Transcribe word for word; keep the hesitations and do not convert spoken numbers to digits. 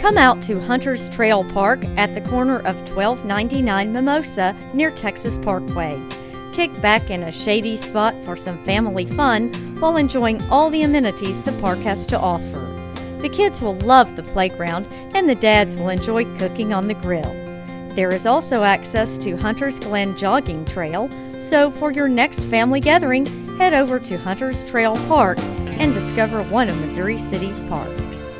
Come out to Hunters Trail Park at the corner of twelve ninety-nine Mimosa near Texas Parkway. Kick back in a shady spot for some family fun while enjoying all the amenities the park has to offer. The kids will love the playground and the dads will enjoy cooking on the grill. There is also access to Hunters Glen Jogging Trail, so for your next family gathering, head over to Hunters Trail Park and discover one of Missouri City's parks.